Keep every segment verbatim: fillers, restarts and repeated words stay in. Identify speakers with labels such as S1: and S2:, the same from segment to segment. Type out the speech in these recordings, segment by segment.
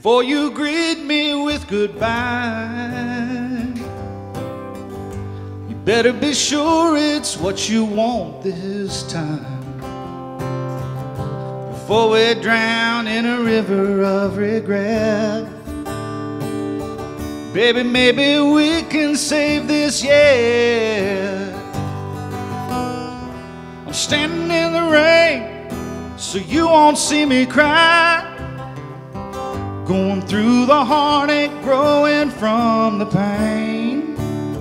S1: before you greet me with goodbye. You better be sure it's what you want this time, before we drown in a river of regret. Baby, maybe we can save this yet. I'm standing in the rain so you won't see me cry, going through the heartache, growing from the pain.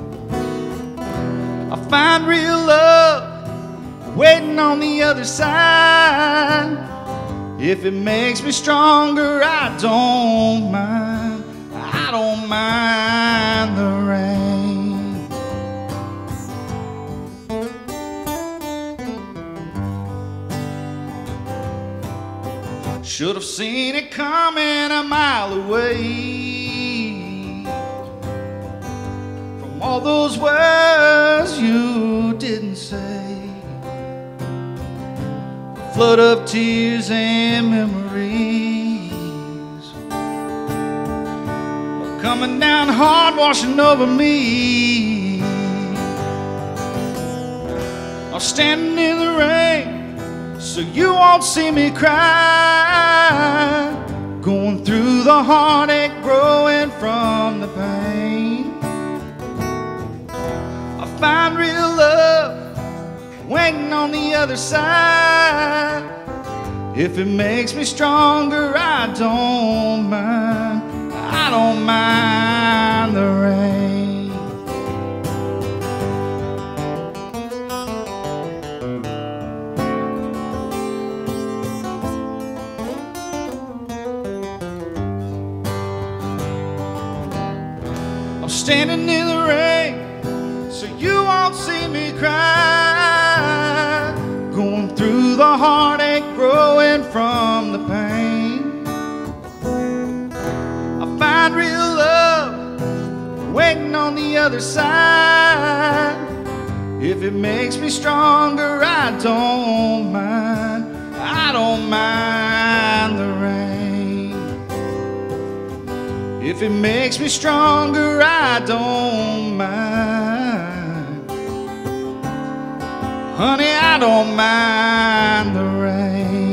S1: I find real love waiting on the other side. If it makes me stronger, I don't mind. I don't mind the rain. Should have seen it coming a mile away from all those words you didn't say. Flood of tears and memories are coming down hard, washing over me. I'm standing in the rain so you won't see me cry, going through the heartache, growing from the pain. I find real love waiting on the other side. If it makes me stronger, I don't mind. I don't mind the rain. I'm standing in the rain so you won't see me cry, going through the heartache, growing from the pain. I find real love waiting on the other side. If it makes me stronger, I don't mind. I don't mind the rain. If it makes me stronger, I don't mind. Honey, I don't mind the rain.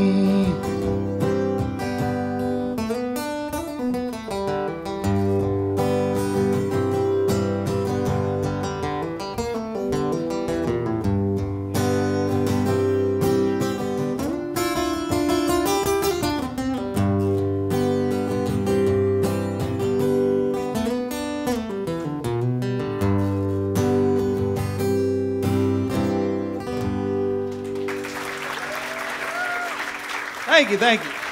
S1: Thank you, thank you.